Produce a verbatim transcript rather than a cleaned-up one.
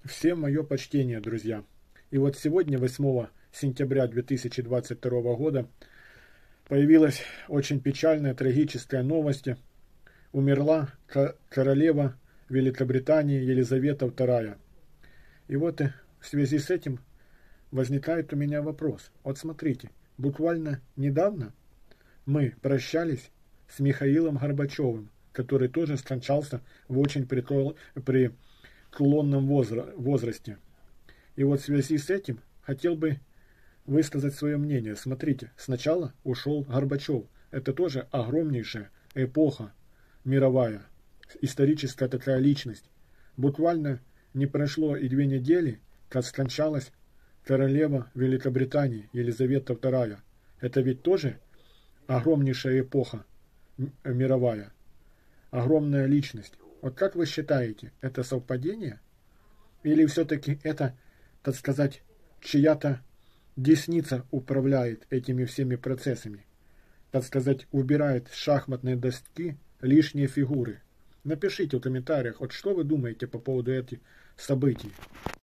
Всем мое почтение, друзья. И вот сегодня, восьмого сентября две тысячи двадцать второго года, появилась очень печальная, трагическая новость. Умерла королева Великобритании Елизавета вторая. И вот в связи с этим возникает у меня вопрос. Вот смотрите, буквально недавно мы прощались с Михаилом Горбачевым, который тоже скончался в очень преклонном возрасте. И вот в связи с этим хотел бы высказать свое мнение. Смотрите, сначала ушел Горбачев. Это тоже огромнейшая эпоха мировая, историческая такая личность. Буквально не прошло и две недели, как скончалась королева Великобритании Елизавета вторая. Это ведь тоже огромнейшая эпоха мировая, огромная личность. Вот как вы считаете, это совпадение? Или все-таки это, так сказать, чья-то десница управляет этими всеми процессами? Так сказать, убирает с шахматной доски лишние фигуры. Напишите в комментариях, вот что вы думаете по поводу этих событий.